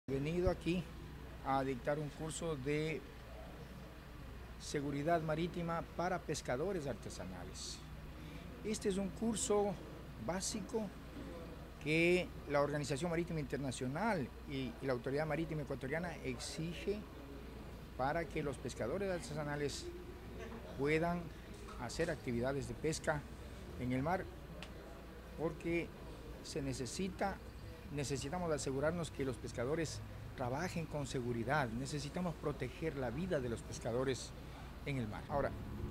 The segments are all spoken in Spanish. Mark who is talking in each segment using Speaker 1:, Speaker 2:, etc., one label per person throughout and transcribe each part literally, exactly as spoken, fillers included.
Speaker 1: He venido aquí a dictar un curso de seguridad marítima para pescadores artesanales. Este es un curso básico que la Organización Marítima Internacional y la Autoridad Marítima Ecuatoriana exige para que los pescadores artesanales puedan hacer actividades de pesca en el mar, porque se necesita, necesitamos asegurarnos que los pescadores trabajen con seguridad, necesitamos proteger la vida de los pescadores en el mar. Ahora,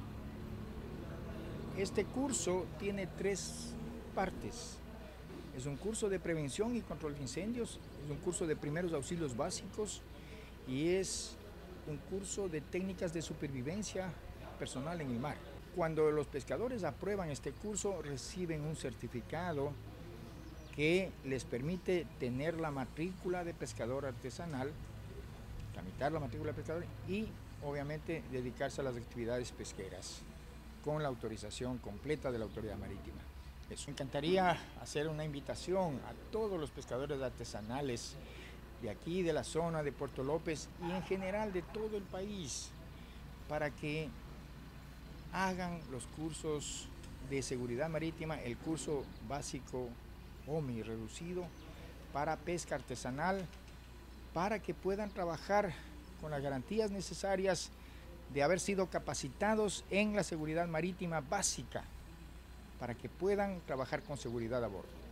Speaker 1: este curso tiene tres partes. Es un curso de prevención y control de incendios, es un curso de primeros auxilios básicos y es un curso de técnicas de supervivencia personal en el mar. Cuando los pescadores aprueban este curso, reciben un certificado que les permite tener la matrícula de pescador artesanal, tramitar la matrícula de pescador y obviamente dedicarse a las actividades pesqueras con la autorización completa de la Autoridad Marítima. Me encantaría hacer una invitación a todos los pescadores artesanales de aquí, de la zona de Puerto López y en general de todo el país, para que hagan los cursos de seguridad marítima, el curso básico O M I reducido para pesca artesanal, para que puedan trabajar con las garantías necesarias de haber sido capacitados en la seguridad marítima básica, para que puedan trabajar con seguridad a bordo.